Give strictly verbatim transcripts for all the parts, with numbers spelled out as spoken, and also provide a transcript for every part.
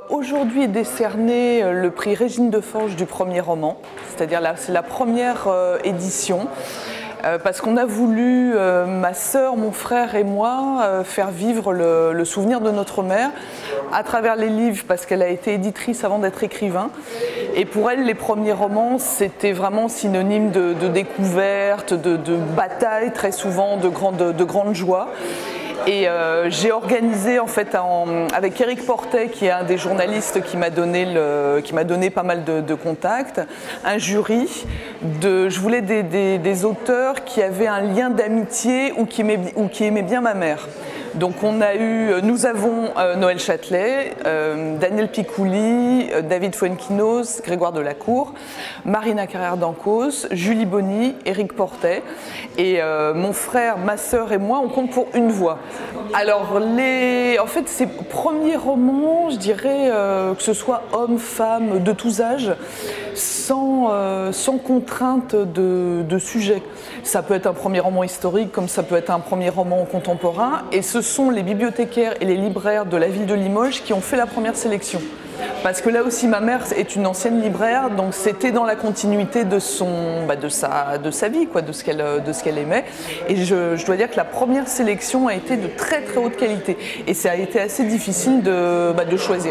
aujourd'hui est décerné le prix Régine de Forges du premier roman, c'est-à-dire là, c'est la première euh, édition. Euh, parce qu'on a voulu, euh, ma sœur, mon frère et moi, euh, faire vivre le, le souvenir de notre mère à travers les livres, parce qu'elle a été éditrice avant d'être écrivain. Et pour elle, les premiers romans, c'était vraiment synonyme de, de découverte, de, de bataille, très souvent, de grande, de grande joie. Et euh, j'ai organisé en fait en, avec Éric Portet, qui est un des journalistes qui m'a donné, le, qui m'a donné pas mal de, de contacts, un jury. De, je voulais des, des, des auteurs qui avaient un lien d'amitié ou qui aimaient, ou qui aimaient bien ma mère. Donc on a eu, nous avons euh, Noël Châtelet, euh, Daniel Picouli, euh, David Fuenquinos, Grégoire Delacour, Marina Carrère d'Ancos, Julie Bonny, Éric Portet. Et euh, mon frère, ma sœur et moi, on compte pour une voix. Alors, les, en fait, ces premiers romans, je dirais euh, que ce soit hommes, femmes, de tous âges, sans, euh, sans contrainte de, de sujet. Ça peut être un premier roman historique, comme ça peut être un premier roman contemporain. Et ce sont les bibliothécaires et les libraires de la ville de Limoges qui ont fait la première sélection. Parce que là aussi, ma mère est une ancienne libraire, donc c'était dans la continuité de, son, bah de, sa, de sa vie, quoi, de ce qu'elle de ce qu'elle aimait. Et je, je dois dire que la première sélection a été de très très haute qualité. Et ça a été assez difficile de, bah, de choisir.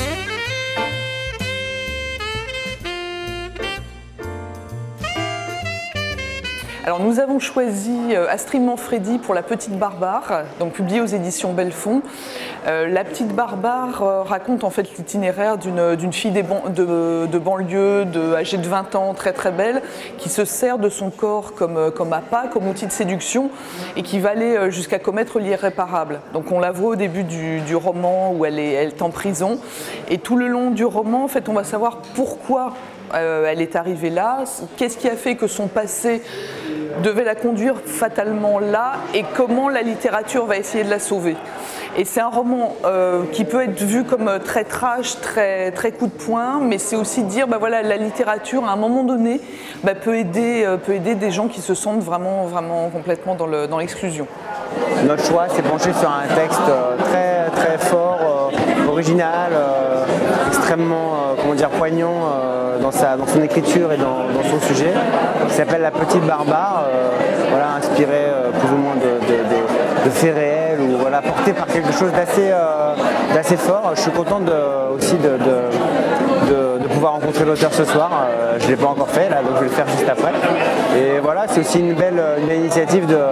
Alors nous avons choisi Astrid Manfredi pour La Petite Barbare, donc publiée aux éditions Belfond. Euh, La Petite Barbare euh, raconte en fait l'itinéraire d'une d'une fille des ban de, de banlieue, de, âgée de vingt ans, très très belle, qui se sert de son corps comme, comme appât, comme outil de séduction, et qui va aller jusqu'à commettre l'irréparable. Donc on la voit au début du, du roman où elle est, elle est en prison, et tout le long du roman, en fait, on va savoir pourquoi Euh, elle est arrivée là, qu'est-ce qui a fait que son passé devait la conduire fatalement là et comment la littérature va essayer de la sauver. Et c'est un roman euh, qui peut être vu comme très trash, très, très coup de poing, mais c'est aussi dire bah voilà, la littérature à un moment donné bah, peut, aider, euh, peut aider des gens qui se sentent vraiment, vraiment complètement dans l'exclusion. Notre choix s'est penché sur un texte euh, très, très fort, euh, original, euh, extrêmement euh, comment dire, poignant euh, dans, sa, dans son écriture et dans, dans son sujet, qui s'appelle La Petite Barbare, euh, voilà, inspiré euh, plus ou moins de, de, de, de faits réels, ou voilà, porté par quelque chose d'assez euh, d'assez fort. Je suis content de, aussi de, de, de, de pouvoir rencontrer l'auteur ce soir. Euh, je ne l'ai pas encore fait, là, donc je vais le faire juste après. Et voilà, c'est aussi une belle, une belle initiative de,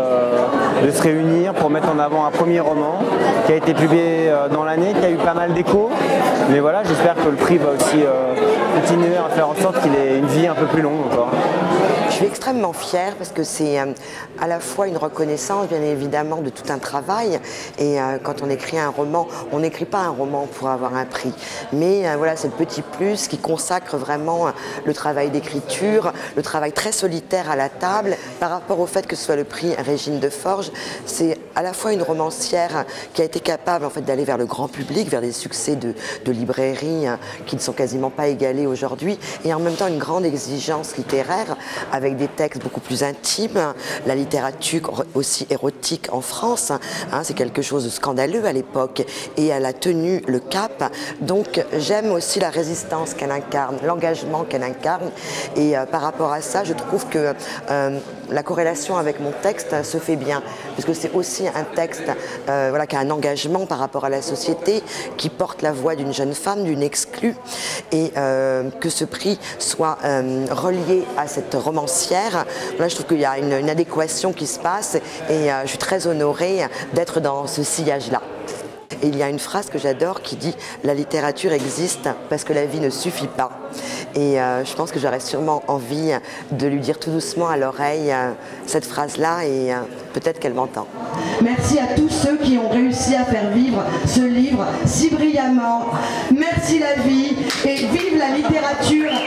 de se réunir pour mettre en avant un premier roman qui a été publié dans l'année, qui a eu pas mal d'échos. Mais voilà, j'espère que le prix va aussi euh, continuer à faire en sorte qu'il ait une vie un peu plus longue encore. Je suis extrêmement fière parce que c'est euh, à la fois une reconnaissance, bien évidemment, de tout un travail. Et euh, quand on écrit un roman, on n'écrit pas un roman pour avoir un prix. Mais euh, voilà, c'est le petit plus qui consacre vraiment euh, le travail d'écriture, le travail très solitaire à la table. Par rapport au fait que ce soit le prix Régine de Forges, c'est à la fois une romancière qui a été capable en fait, d'aller vers le grand public, vers des succès de, de librairie hein, qui ne sont quasiment pas égalés aujourd'hui, et en même temps une grande exigence littéraire avec des textes beaucoup plus intimes, la littérature aussi érotique en France, hein, c'est quelque chose de scandaleux à l'époque, et elle a tenu le cap. Donc j'aime aussi la résistance qu'elle incarne, l'engagement qu'elle incarne, et euh, par rapport à ça, je trouve que euh, la corrélation avec mon texte se fait bien, parce que c'est aussi un texte euh, voilà, qui a un engagement par rapport à la société, qui porte la voix d'une jeune femme, d'une exclue, et euh, que ce prix soit euh, relié à cette romancière. Là, je trouve qu'il y a une, une adéquation qui se passe, et euh, je suis très honorée d'être dans ce sillage-là. Et il y a une phrase que j'adore qui dit « La littérature existe parce que la vie ne suffit pas ». Et euh, je pense que j'aurais sûrement envie de lui dire tout doucement à l'oreille euh, cette phrase-là, et euh, peut-être qu'elle m'entend. Merci à tous ceux qui ont réussi à faire vivre ce livre si brillamment. Merci la vie et vive la littérature.